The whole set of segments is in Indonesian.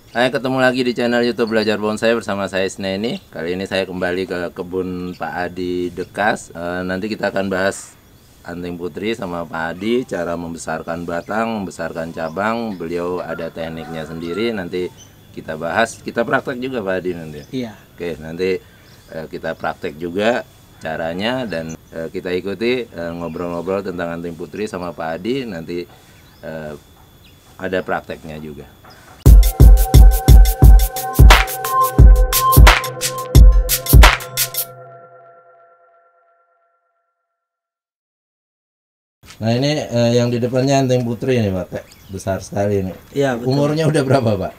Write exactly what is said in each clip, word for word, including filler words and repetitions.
Hai, ketemu lagi di channel YouTube Belajar Bonsai bersama saya Sneni. Kali ini saya kembali ke kebun Pak Adi Dekas. E, nanti kita akan bahas anting putri sama Pak Adi, cara membesarkan batang, membesarkan cabang. Beliau ada tekniknya sendiri. Nanti kita bahas, kita praktek juga Pak Adi nanti. Iya. Oke, nanti e, kita praktek juga caranya dan e, kita ikuti ngobrol-ngobrol tentang anting putri sama Pak Adi. Nanti e, ada prakteknya juga. Nah ini eh, yang di depannya anting putri nih Pak, besar sekali nih. Iya, betul. Umurnya udah berapa Pak?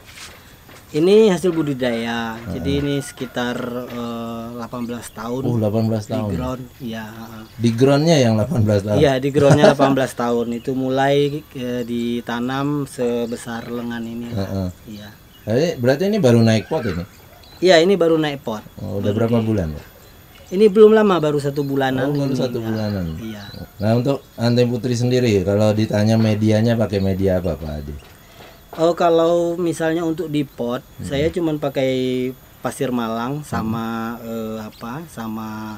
Ini hasil budidaya, uh-huh. Jadi ini sekitar uh, delapan belas tahun. Oh, delapan belas tahun. Di ground, ya. Di groundnya yang delapan belas tahun? Iya, di groundnya delapan belas tahun. Itu mulai uh, ditanam sebesar lengan ini. Uh-huh. Iya. Jadi, berarti ini baru naik pot ini? Iya, ini baru naik pot. Oh, udah berapa di... bulan Pak? Ini belum lama, baru satu bulanan. Oh, baru ini, satu ya. bulanan. Iya. Nah untuk anting putri sendiri, kalau ditanya medianya pakai media apa Pak Adi? Oh, kalau misalnya untuk di pot, hmm. saya cuma pakai pasir malang sama hmm. eh, apa, sama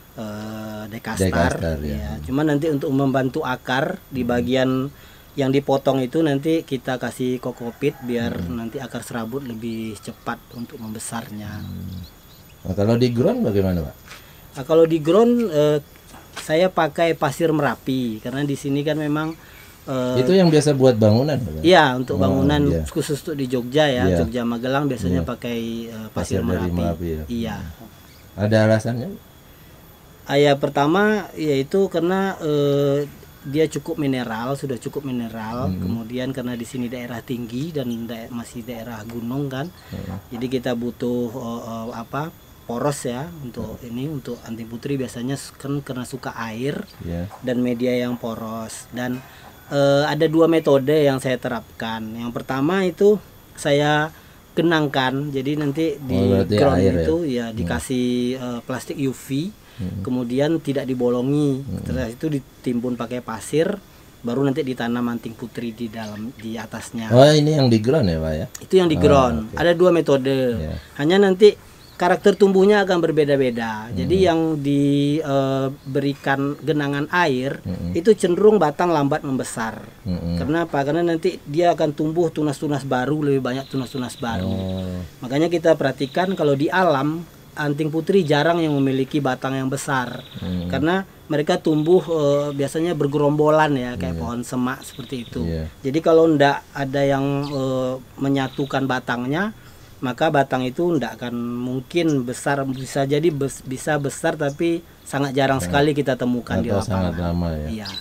eh, dekastar. dekastar ya. Ya. Cuma nanti untuk membantu akar di bagian hmm. yang dipotong itu nanti kita kasih kokopit biar hmm. nanti akar serabut lebih cepat untuk membesarnya. Hmm. Nah, kalau di ground bagaimana Pak? Nah, kalau di ground eh, saya pakai pasir Merapi karena di sini kan memang eh, itu yang biasa buat bangunan Pak? Iya, untuk bangunan oh, iya. khusus untuk di Jogja ya, iya. Jogja Magelang biasanya iya. pakai eh, pasir pasir, pasir Merapi. Merapi ya? Iya. Ada alasannya? Ayah pertama yaitu karena eh, dia cukup mineral, sudah cukup mineral. Hmm. Kemudian karena di sini daerah tinggi dan da masih daerah gunung kan, hmm. jadi kita butuh uh, uh, apa? poros ya untuk hmm. ini untuk anting putri biasanya kan karena suka air yeah. dan media yang poros. Dan uh, ada dua metode yang saya terapkan. Yang pertama itu saya genangkan, jadi nanti di oh, ground itu ya, ya dikasih hmm. uh, plastik U V. Hmm. Kemudian tidak dibolongi, hmm. setelah itu ditimbun pakai pasir, baru nanti ditanam anting putri di dalam di atasnya. Oh ini yang di ground ya Pak ya? Itu yang di ground. Oh, okay. Ada dua metode. Yeah. Hanya nanti karakter tumbuhnya akan berbeda-beda. Hmm. Jadi yang diberikan uh, genangan air hmm. itu cenderung batang lambat membesar. Hmm. Karena apa? Karena nanti dia akan tumbuh tunas-tunas baru, lebih banyak tunas-tunas baru. Oh. Makanya kita perhatikan kalau di alam anting putri jarang yang memiliki batang yang besar, hmm. karena mereka tumbuh uh, biasanya bergerombolan ya kayak yeah. pohon semak seperti itu. Yeah. Jadi kalau ndak ada yang uh, menyatukan batangnya, maka batang itu ndak akan mungkin besar. Bisa jadi bes bisa besar tapi sangat jarang sekali kita temukan atau di lapangan. Sangat lama ya. Iya.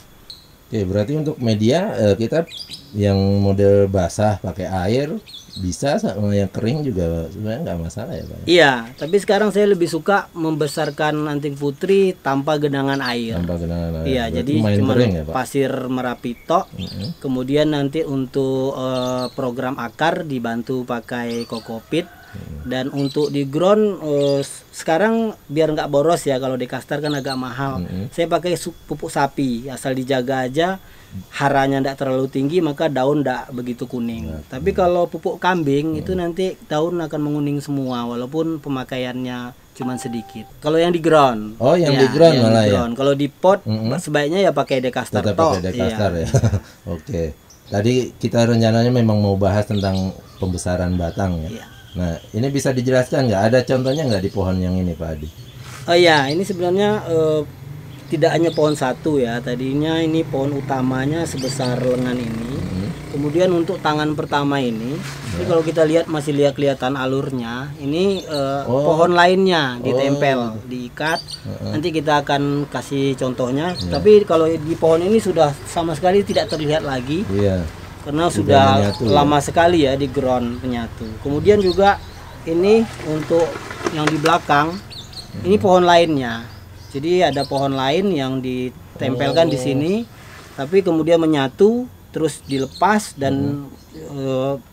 Oke, berarti untuk media uh, kita yang model basah pakai air bisa, sama yang kering juga sebenarnya nggak masalah ya Pak? Iya, tapi sekarang saya lebih suka membesarkan anting putri tanpa genangan air. Tanpa genangan air. Iya, jadi cuma ya, pasir Merapi tok. Mm-hmm. Kemudian nanti untuk uh, program akar dibantu pakai kokopit. Mm-hmm. Dan untuk di ground uh, sekarang biar nggak boros ya, kalau dekastar kan agak mahal. Mm-hmm. Saya pakai pupuk sapi, asal dijaga aja. Haranya tidak terlalu tinggi maka daun tidak begitu kuning. Nah, tapi kalau pupuk kambing hmm. itu nanti daun akan menguning semua walaupun pemakaiannya cuma sedikit. Kalau yang di ground. Oh, yang ya, di ground yang malah di ground. Ya. Kalau di pot mm-hmm. sebaiknya ya pakai dekastar. Tetap pakai dekastar ya. ya. Oke. Tadi kita rencananya memang mau bahas tentang pembesaran batang ya. ya. Nah, ini bisa dijelaskan nggak? Ada contohnya nggak di pohon yang ini Pak Adi? Oh ya, ini sebenarnya uh, tidak hanya pohon satu ya, tadinya ini pohon utamanya sebesar lengan ini. Hmm. Kemudian untuk tangan pertama ini, ya. Ini kalau kita lihat masih lihat kelihatan alurnya. Ini uh, oh. pohon lainnya ditempel, oh. diikat. Uh-uh. Nanti kita akan kasih contohnya. Ya. Tapi kalau di pohon ini sudah sama sekali tidak terlihat lagi, ya. Karena sudah, sudah menyatu, lama ya. sekali ya di ground penyatu. Kemudian juga ini untuk yang di belakang, hmm. ini pohon lainnya. Jadi ada pohon lain yang ditempelkan oh. di sini, tapi kemudian menyatu, terus dilepas dan hmm. e,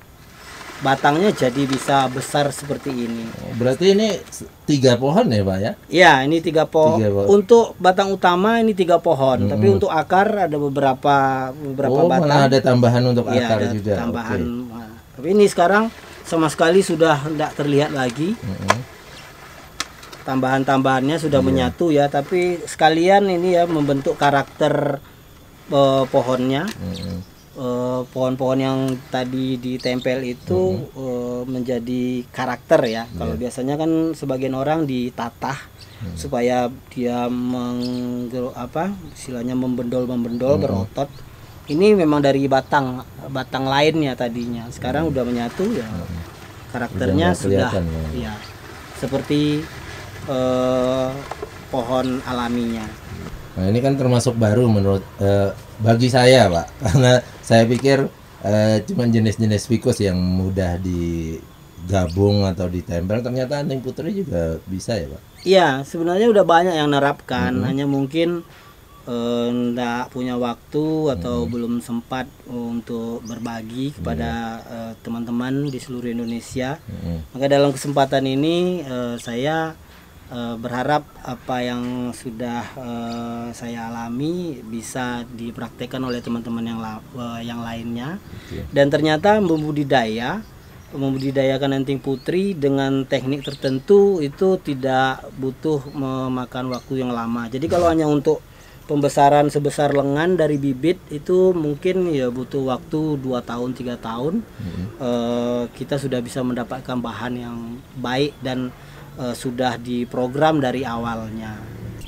batangnya jadi bisa besar seperti ini. Berarti ini tiga pohon ya Pak ya? Iya, ini tiga, po tiga pohon. Untuk batang utama ini tiga pohon, hmm. tapi untuk akar ada beberapa beberapa oh, batang. Malah ada tambahan untuk ya, akar ada juga. Tambahan. Okay. Tapi ini sekarang sama sekali sudah tidak terlihat lagi. Mm-hmm. Tambahan-tambahannya sudah Iya. menyatu ya, tapi sekalian ini ya membentuk karakter eh, pohonnya. Mm-hmm. Eh, pohon-pohon yang tadi ditempel itu eh, menjadi karakter ya. Kalau biasanya kan sebagian orang ditatah supaya dia meng, apa istilahnya membendol-membendol berotot. Ini memang dari batang batang lainnya tadinya. Sekarang udah menyatu ya. Karakternya nggak sudah kelihatan, ya seperti eh, pohon alaminya. Nah ini kan termasuk baru menurut eh, bagi saya Pak, karena saya pikir eh, cuma jenis-jenis ficus yang mudah digabung atau ditempel, ternyata anting putri juga bisa ya Pak? Iya, sebenarnya udah banyak yang nerapkan, hanya mungkin enggak punya waktu atau belum sempat untuk berbagi kepada eh, teman-teman di seluruh Indonesia. Mm-hmm. Maka dalam kesempatan ini eh, saya eh, berharap apa yang sudah eh, saya alami bisa dipraktekkan oleh teman-teman yang la- eh, yang lainnya. Oke. Dan ternyata membudidaya membudidayakan anting putri dengan teknik tertentu itu tidak butuh memakan waktu yang lama. Jadi kalau hanya untuk pembesaran sebesar lengan dari bibit itu mungkin ya butuh waktu dua tahun tiga tahun. Mm-hmm. Eh, kita sudah bisa mendapatkan bahan yang baik dan eh, sudah diprogram dari awalnya.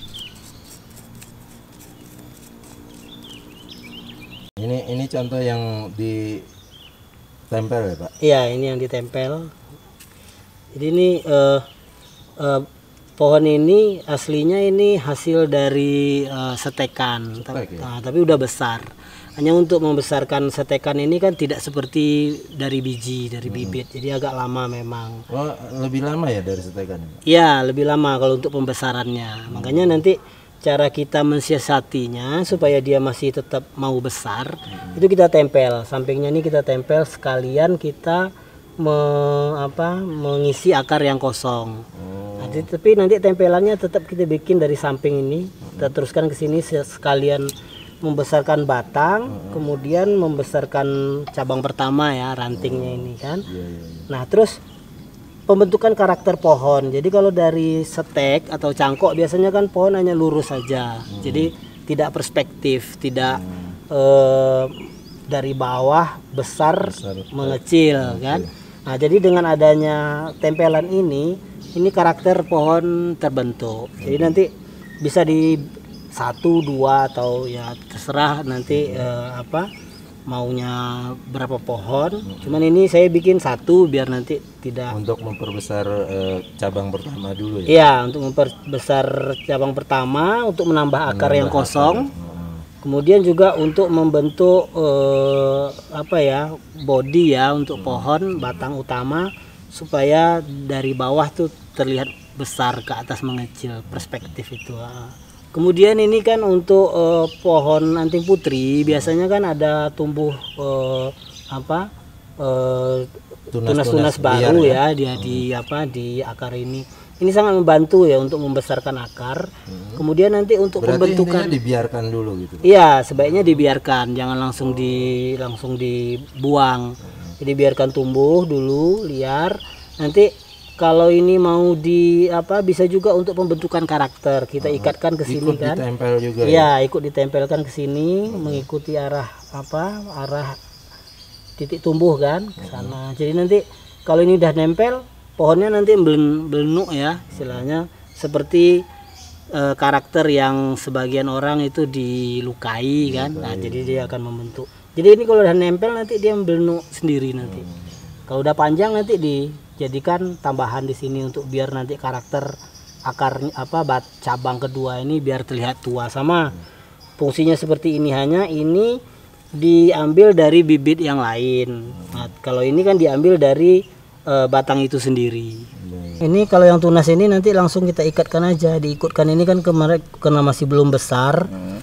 Ini ini contoh yang ditempel ya Pak? Iya, ini yang ditempel. Jadi ini eh, eh, pohon ini aslinya ini hasil dari eh, setekan, Setek, ya? Nah, tapi udah besar. Hanya untuk membesarkan setekan ini kan tidak seperti dari biji, dari bibit. Jadi agak lama memang. Oh lebih lama ya dari setekan ya Pak? Iya, lebih lama kalau untuk pembesarannya. Makanya nanti cara kita mensiasatinya supaya dia masih tetap mau besar, itu kita tempel. Sampingnya ini kita tempel sekalian kita me, apa, mengisi akar yang kosong. Oh. Nanti, tapi nanti tempelannya tetap kita bikin dari samping ini, kita teruskan ke sini sekalian membesarkan batang, kemudian membesarkan cabang pertama ya, rantingnya ini kan. Iya, iya, iya. Nah terus pembentukan karakter pohon. Jadi kalau dari setek atau cangkok biasanya kan pohon hanya lurus saja, jadi tidak perspektif, tidak eh, dari bawah besar, Besar, mengecil kan. Nah jadi dengan adanya tempelan ini, ini karakter pohon terbentuk. Jadi nanti bisa di satu dua atau ya terserah nanti eh, apa maunya berapa pohon. Cuman ini saya bikin satu biar nanti tidak. Untuk memperbesar eh, cabang pertama dulu ya? Iya, untuk memperbesar cabang pertama, untuk menambah akar yang kosong. Kemudian juga untuk membentuk eh, apa ya body ya untuk pohon batang utama supaya dari bawah tuh terlihat besar ke atas mengecil, perspektif itu. Kemudian ini kan untuk eh, pohon anting putri biasanya kan ada tumbuh eh, apa eh, tunas-tunas baru liar, ya dia di apa di akar ini. Ini sangat membantu ya untuk membesarkan akar. Hmm. Kemudian nanti untuk Berarti pembentukan intinya dibiarkan dulu gitu. iya, sebaiknya dibiarkan, jangan langsung di langsung dibuang. Jadi biarkan tumbuh dulu liar. Nanti kalau ini mau di apa bisa juga untuk pembentukan karakter. Kita ikatkan ke sini Ikut kan. ditempel juga ya? Iya, ikut ditempelkan ke sini mengikuti arah apa? Arah titik tumbuh kan ke sana. Jadi nanti kalau ini udah nempel, pohonnya nanti belenuk ya, istilahnya seperti eh, karakter yang sebagian orang itu dilukai kan. Nah, jadi dia akan membentuk. Jadi ini kalau udah nempel nanti dia belenuk sendiri nanti. Kalau udah panjang nanti dijadikan tambahan di sini untuk biar nanti karakter akar apa bat cabang kedua ini biar terlihat tua. Sama fungsinya seperti ini, hanya ini diambil dari bibit yang lain. Nah, kalau ini kan diambil dari e, batang itu sendiri. Ini kalau yang tunas ini nanti langsung kita ikatkan aja, diikutkan ini kan kemarin karena masih belum besar,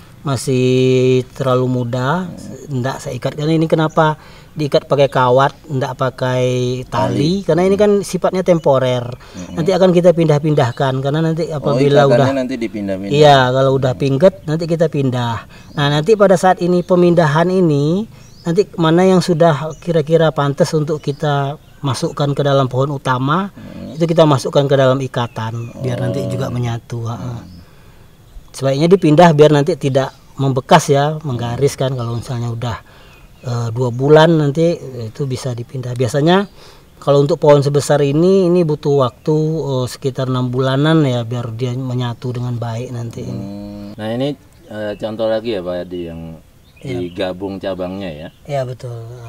masih terlalu muda, enggak saya ikatkan ini. Kenapa diikat pakai kawat, enggak pakai tali? Karena ini kan sifatnya temporer. Nanti akan kita pindah-pindahkan karena nanti apabila oh, udah nanti dipindah-pindah. iya, kalau udah pingget nanti kita pindah. Nah, nanti pada saat ini pemindahan ini nanti mana yang sudah kira-kira pantas untuk kita masukkan ke dalam pohon utama, hmm. itu kita masukkan ke dalam ikatan biar oh. nanti juga menyatu. Hmm. Sebaiknya dipindah biar nanti tidak membekas ya, menggaris kan. Kalau misalnya udah uh, dua bulan nanti itu bisa dipindah. Biasanya kalau untuk pohon sebesar ini ini butuh waktu uh, sekitar enam bulanan ya biar dia menyatu dengan baik nanti. Hmm. Nah ini uh, contoh lagi ya Pak Adi yang digabung cabangnya ya. Iya betul.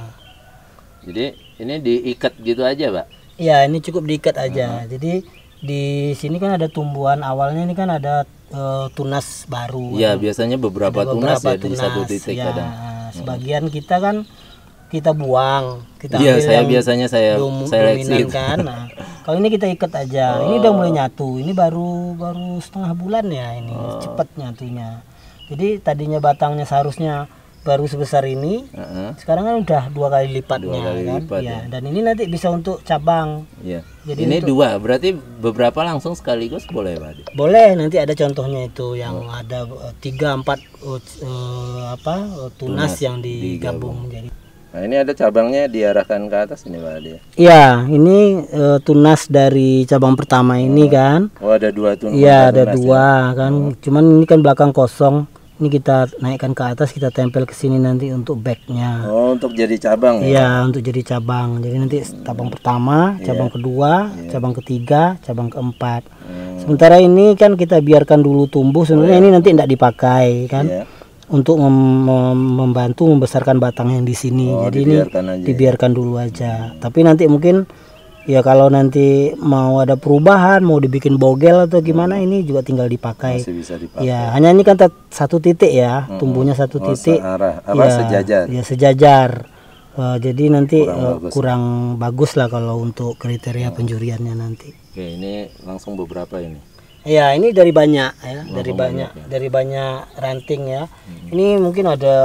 Jadi ini diikat gitu aja Pak? Iya ini cukup diikat aja. Hmm. Jadi di sini kan ada tumbuhan awalnya, ini kan ada uh, tunas baru. Iya biasanya beberapa, ada tunas beberapa ya tunas, di satu titik ya, kadang. Sebagian hmm. kita kan kita buang, kita iya, ambil saya yang biasanya saya dom, seleksi kan. Nah, kalau ini kita ikat aja. Oh. Ini udah mulai nyatu. Ini baru baru setengah bulan ya ini, oh. cepat nyatunya. Jadi tadinya batangnya seharusnya baru sebesar ini, uh-huh. sekarang kan udah dua kali lipatnya dua kali kan, lipat, ya. Ya. Dan ini nanti bisa untuk cabang. Ya. Jadi ini untuk, dua, berarti beberapa langsung sekaligus boleh Pak? Boleh, nanti ada contohnya itu yang oh. ada tiga empat uh, uh, apa uh, tunas, tunas yang digabung menjadi. Nah ini ada cabangnya diarahkan ke atas ini Pak Adi. Iya, ini uh, tunas dari cabang pertama ini oh. kan. Oh ada dua tunas. Iya ada tunas, dua ya? Kan, oh. cuman ini kan belakang kosong. Ini kita naikkan ke atas, kita tempel ke sini nanti untuk backnya. Oh, untuk jadi cabang ya? Iya, untuk jadi cabang. Jadi nanti cabang pertama, cabang yeah. kedua, yeah. cabang ketiga, cabang keempat. Hmm. Sementara ini kan kita biarkan dulu tumbuh. Sebenarnya oh, yeah. ini nanti tidak dipakai kan, yeah. untuk mem mem membantu membesarkan batang yang di sini. Oh, jadi ini aja, dibiarkan ya? dulu aja. Hmm. Tapi nanti mungkin ya kalau nanti mau ada perubahan, mau dibikin bogel atau gimana, hmm. ini juga tinggal dipakai. Masih bisa dipakai. Ya, hanya ini kan satu titik ya, hmm. tumbuhnya satu oh, titik. Searah. Apa ya, sejajar? Ya sejajar. Uh, jadi nanti kurang, uh, bagus. kurang bagus lah kalau untuk kriteria hmm. penjuriannya nanti. Oke, ini langsung beberapa ini. Ya, ini dari banyak ya, oh, dari banyak, banyak ya. dari banyak ranting ya. Hmm. Ini mungkin ada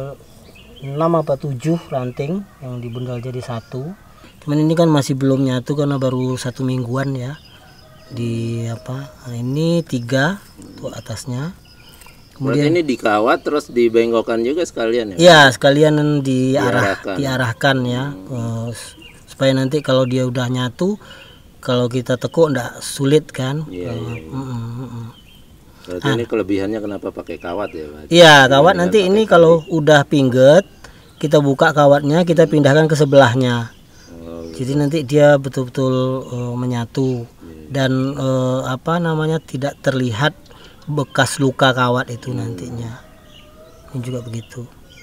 enam atau tujuh ranting yang dibundal jadi satu. Cuman ini kan masih belum nyatu karena baru satu mingguan ya. Di apa? Nah, ini tiga tuh atasnya. Kemudian berarti ini dikawat terus dibengkokkan juga sekalian ya? Iya, sekalian diarah, diarahkan, diarahkan ya. Hmm. Uh, supaya nanti kalau dia udah nyatu, kalau kita tekuk enggak sulit kan? Iya. Uh, iya, iya. Mm, mm, mm. Berarti ah. ini kelebihannya kenapa pakai kawat ya Pak? Iya, kawat nanti ini kalau udah pingget, kita buka kawatnya, kita pindahkan ke sebelahnya. Jadi nanti dia betul-betul uh, menyatu dan uh, apa namanya tidak terlihat bekas luka kawat itu nantinya. Ini juga begitu.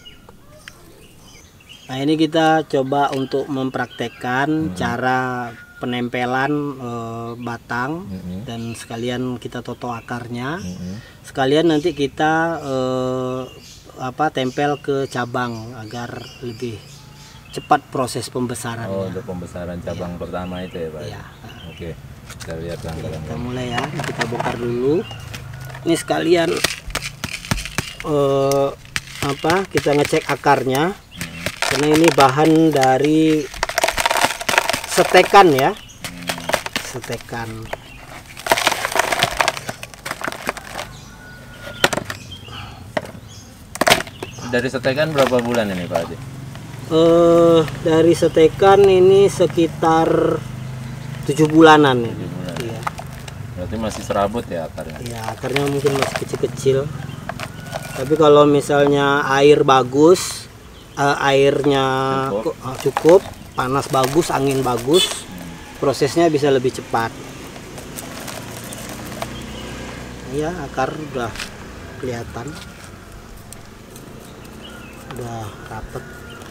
Nah ini kita coba untuk mempraktekkan hmm. cara penempelan uh, batang hmm. dan sekalian kita toto akarnya. Hmm. Sekalian nanti kita uh, apa tempel ke cabang agar lebih cepat proses pembesaran. Oh, untuk pembesaran cabang ya. pertama itu ya Pak? Iya. Oke, kita lihat langkah-langkah. Kita mulai ya, kita bongkar dulu. Ini sekalian uh, apa? Kita ngecek akarnya, hmm. karena ini bahan dari setekan ya, hmm. setekan. Dari setekan berapa bulan ini Pak Adi? Uh, dari setekan ini sekitar tujuh bulanan ya. Bulan. Iya. Berarti masih serabut ya akarnya? Iya, akarnya mungkin masih kecil-kecil. Tapi kalau misalnya air bagus, uh, airnya cukup. Uh, cukup, panas bagus, angin bagus, hmm. prosesnya bisa lebih cepat. Iya, akar udah kelihatan, udah rapet.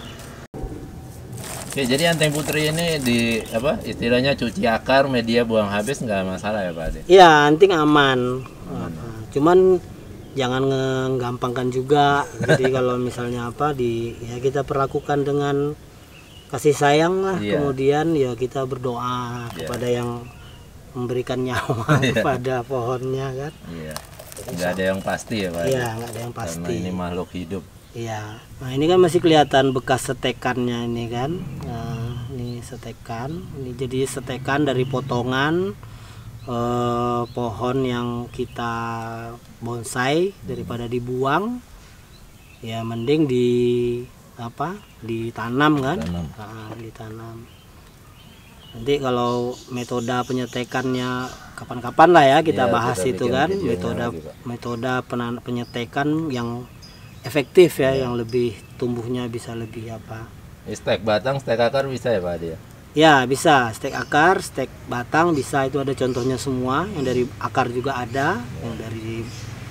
Oke, jadi Anteng Putri ini di apa istilahnya cuci akar, media buang habis nggak masalah ya Pak Ade? Iya, anting aman. aman. Cuman jangan menggampangkan juga. Jadi kalau misalnya apa di ya kita perlakukan dengan kasih sayang lah. Yeah. Kemudian ya kita berdoa yeah. kepada yang memberikan nyawa yeah. kepada pohonnya kan. Iya. Yeah. Nggak ada yang pasti ya Pak? Iya, nggak ada yang pasti. Karena ini makhluk hidup. Iya, nah ini kan masih kelihatan bekas setekannya ini kan. Nah, ini setekan, ini jadi setekan dari potongan eh, pohon yang kita bonsai daripada dibuang. Ya mending di apa ditanam kan, Tanam. Nah, ditanam. Nanti kalau metode penyetekannya kapan-kapan lah ya kita Iya, bahas kita itu bikin kan, videonya metode lagi, Pak. metode penan- penyetekan yang efektif ya, yang lebih tumbuhnya bisa lebih apa. Stek batang, stek akar bisa ya Pak Adi ya? Ya bisa, stek akar, stek batang bisa, itu ada contohnya semua. Yang dari akar juga ada, yang dari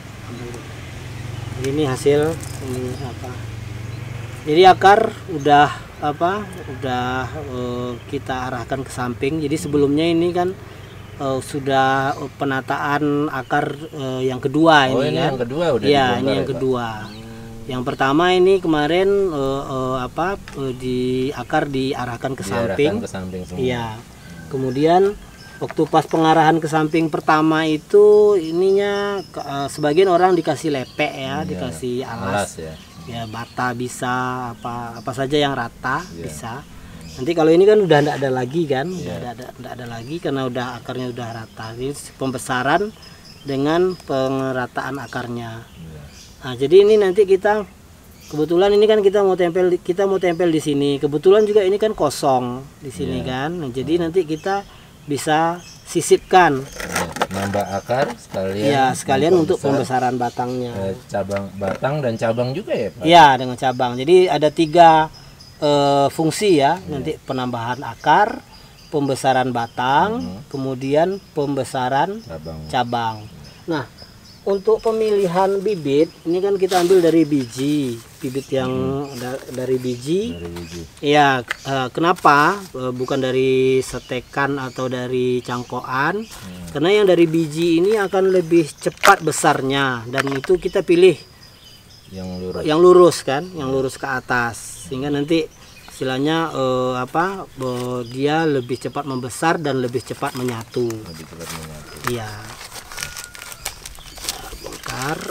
ini hasil ini apa. Jadi akar udah apa, udah eh, kita arahkan ke samping. Jadi sebelumnya ini kan eh, sudah penataan akar eh, yang kedua Oh ini ini kan. yang kedua udah Iya, dibongkar ini ya, yang Pak? kedua. Yang pertama ini kemarin eh, eh, apa eh, di akar diarahkan ke Diarahkan samping. ke samping semua. Iya. Kemudian waktu pas pengarahan ke samping pertama itu ininya ke- eh, sebagian orang dikasih lepek ya, Iya, dikasih alas alas. ya. Ya bata bisa, apa apa saja yang rata Iya. bisa. Nanti kalau ini kan udah tidak ada lagi kan, udah Iya. ada, ada nggak ada lagi karena udah akarnya udah rata. Jadi pembesaran dengan pengerataan akarnya. Iya. Nah, jadi ini nanti kita kebetulan ini kan kita mau tempel kita mau tempel di sini. Kebetulan juga ini kan kosong di sini Iya. kan. Nah, jadi nanti kita bisa sisipkan Iya, nambah akar sekalian. ya sekalian untuk memperbesar, pembesaran batangnya. eh, cabang batang dan cabang juga ya Pak? Iya, dengan cabang. Jadi ada tiga eh, fungsi ya. Nanti penambahan akar, pembesaran batang, Hmm. kemudian pembesaran Cabang. cabang. Nah, untuk pemilihan bibit ini kan kita ambil dari biji, bibit yang da- dari biji. Dari biji. Iya, eh, kenapa Eh, bukan dari setekan atau dari cangkokan? Karena yang dari biji ini akan lebih cepat besarnya, dan itu kita pilih Yang lurus. yang lurus kan, yang lurus ke atas, sehingga nanti istilahnya eh, apa eh, dia lebih cepat membesar dan lebih cepat menyatu. Lebih cepat menyatu. Iya. Bongkar.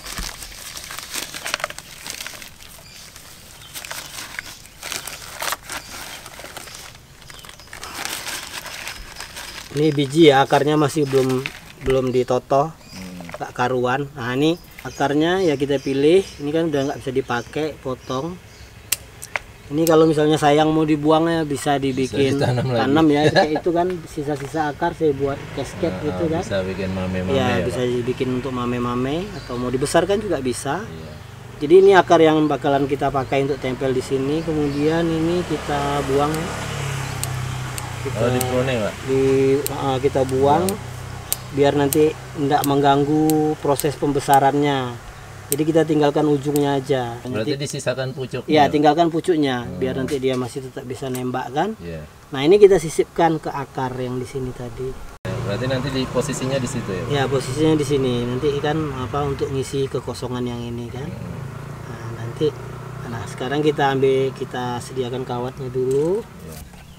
Ini biji ya, akarnya masih belum belum ditotoh, tak karuan. Nah ini akarnya ya kita pilih. Ini kan udah nggak bisa dipakai, potong. Ini kalau misalnya sayang mau dibuang ya bisa dibikin ditanam lagi. tanam ya. Kayak itu kan sisa-sisa akar saya buat casket Nah, gitu kan. bisa bikin mame-mame Ya, ya, bisa Pak? dibikin untuk mame-mame atau mau dibesarkan juga bisa. Iya. Jadi ini akar yang bakalan kita pakai untuk tempel di sini. Kemudian ini kita buang ya. Kita Oh di pruning Pak? di uh, kita buang biar nanti tidak mengganggu proses pembesarannya. Jadi kita tinggalkan ujungnya aja. Berarti Nanti, disisakan pucuknya? ya tinggalkan pucuknya biar nanti dia masih tetap bisa nembak kan. Iya. Nah ini kita sisipkan ke akar yang di sini tadi. Berarti nanti di posisinya di situ ya? Pak? Ya posisinya di sini. Nanti kan apa untuk ngisi kekosongan yang ini kan. Nah nanti, nah sekarang kita ambil kita sediakan kawatnya dulu. Iya.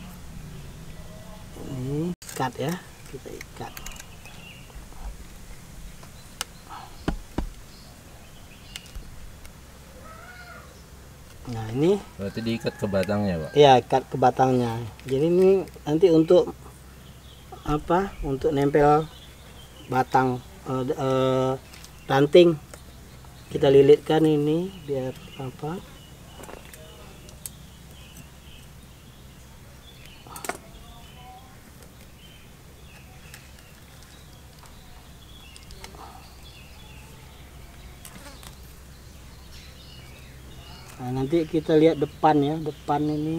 Ini ikat ya, kita ikat. Nah ini Berarti diikat ke batangnya Pak? ya ikat ke batangnya. Jadi ini nanti untuk apa? Untuk nempel batang eh, eh, ranting kita lilitkan ini biar apa? Nah, nanti kita lihat depan ya, depan ini.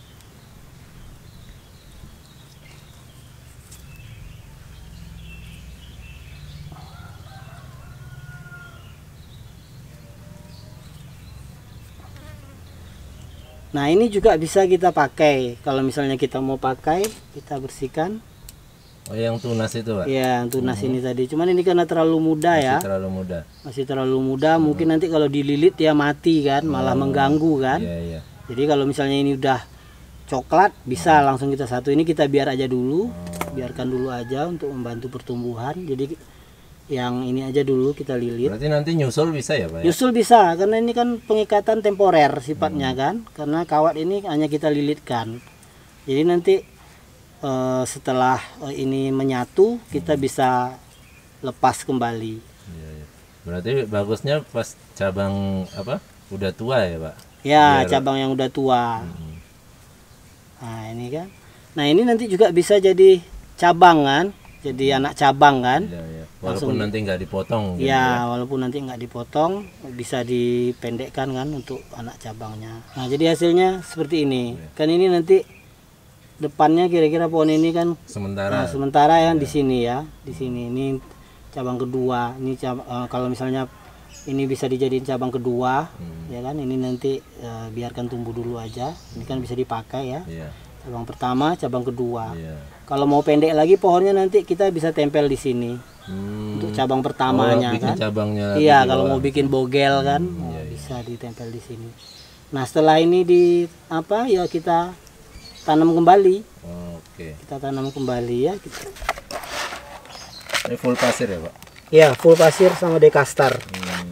Nah, ini juga bisa kita pakai. Kalau misalnya kita mau pakai, kita bersihkan. Oh yang tunas itu Pak? Ya, tunas ini tadi. Cuman ini karena terlalu muda ya. Masih terlalu muda? Masih terlalu muda, mungkin nanti kalau dililit dia mati kan, malah mengganggu kan. Iya iya. Jadi kalau misalnya ini udah coklat, bisa langsung kita satu. Ini kita biar aja dulu, biarkan dulu aja untuk membantu pertumbuhan. Jadi yang ini aja dulu kita lilit. Berarti nanti nyusul bisa ya Pak ya? Nyusul bisa, karena ini kan pengikatan temporer sifatnya kan. Karena kawat ini hanya kita lilitkan. Jadi nanti eh, setelah eh, ini menyatu, kita bisa lepas kembali. Iya, iya. Berarti bagusnya pas cabang apa udah tua ya Pak? Ya, Biar... cabang yang udah tua. Hmm. Nah, ini kan. Nah, ini nanti juga bisa jadi cabang kan? Jadi anak cabang kan? Ya, ya. Walaupun Langsung, nanti nggak dipotong. Ya, ya, walaupun nanti nggak dipotong, bisa dipendekkan kan untuk anak cabangnya. Nah, jadi hasilnya seperti ini. Ya. Kan ini nanti depannya kira-kira pohon ini kan sementara. Nah, sementara yang ya. Di sini ya, di sini ini cabang kedua. Ini cabang, uh, kalau misalnya ini bisa dijadiin cabang kedua, hmm. ya kan? Ini nanti uh, biarkan tumbuh dulu aja. Ini kan bisa dipakai ya. ya. Cabang pertama, cabang kedua. Ya. Kalau mau pendek lagi pohonnya nanti kita bisa tempel di sini. Hmm. Untuk cabang pertamanya oh, kan. Iya, kalau mau bikin bogel kan, hmm, iya, iya. bisa ditempel di sini. Nah, setelah ini di apa ya kita tanam kembali. Oh, Oke. Okay. Kita tanam kembali ya. Kita... Ini full pasir ya, Pak? Iya, full pasir sama dekastar. Hmm.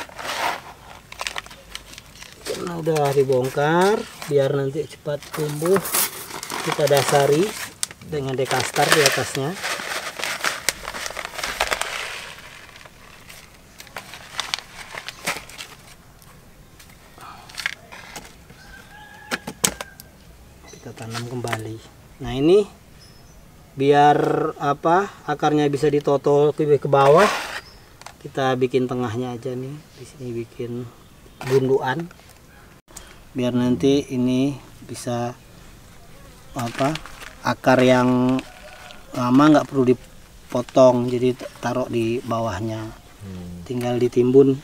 Karena udah dibongkar, biar nanti cepat tumbuh, kita dasari dengan dekastar di atasnya. Kita tanam kembali. Nah, ini biar apa akarnya bisa ditotol ke, ke bawah, kita bikin tengahnya aja nih. Di sini bikin gundukan biar nanti ini bisa apa akar yang lama nggak perlu dipotong, jadi taruh di bawahnya, hmm. tinggal ditimbun.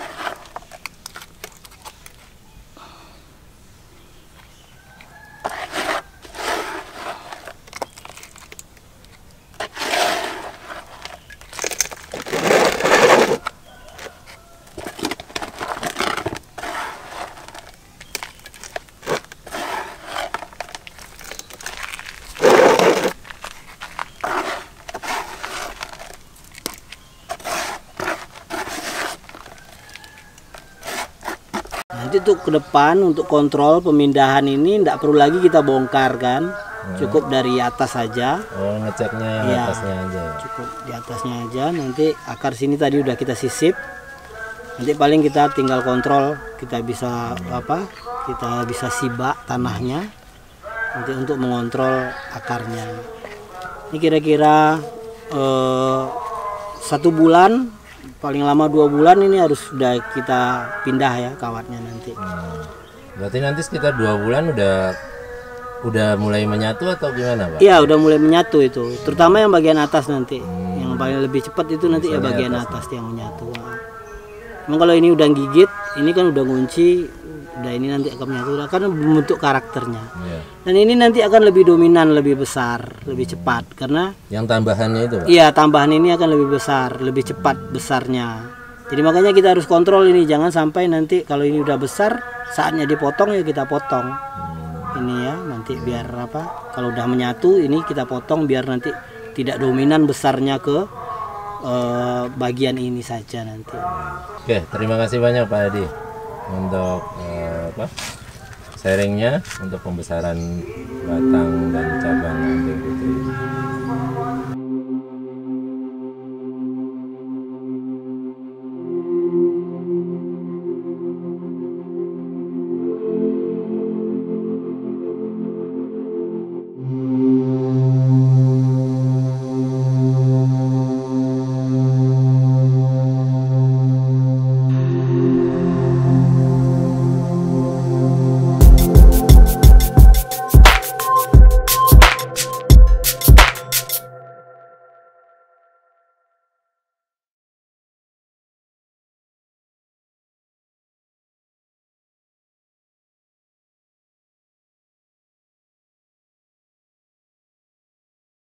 Nanti untuk ke depan untuk kontrol pemindahan ini tidak perlu lagi kita bongkar kan, hmm. cukup dari atas saja. Oh, ngeceknya yang ya, atasnya aja. Cukup di atasnya aja. Nanti akar sini tadi udah kita sisip. Nanti paling kita tinggal kontrol, kita bisa hmm. apa? Kita bisa sibak tanahnya. Nanti untuk mengontrol akarnya. Ini kira-kira eh, satu bulan. Paling lama dua bulan ini harus sudah kita pindah ya kawatnya nanti. Hmm. Berarti nanti sekitar dua bulan udah udah mulai menyatu atau gimana, Pak? Iya, udah mulai menyatu itu. Terutama yang bagian atas nanti. Hmm. Yang paling lebih cepat itu nanti ya bagian atas, atas yang menyatu. Memang kalau ini udah gigit, ini kan udah ngunci, udah ini nanti akan menyatu, akan membentuk karakternya. Yeah. Dan ini nanti akan lebih dominan, lebih besar, lebih cepat karena yang tambahannya itu, Pak? Iya, tambahan ini akan lebih besar, lebih cepat besarnya. Jadi makanya kita harus kontrol ini, jangan sampai nanti kalau ini udah besar, saatnya dipotong ya kita potong. Hmm. Ini ya, nanti biar apa? Kalau udah menyatu ini kita potong biar nanti tidak dominan besarnya ke uh, bagian ini saja nanti. Oke, terima kasih banyak Pak Adi untuk uh, apa? sharingnya untuk pembesaran batang dan cabang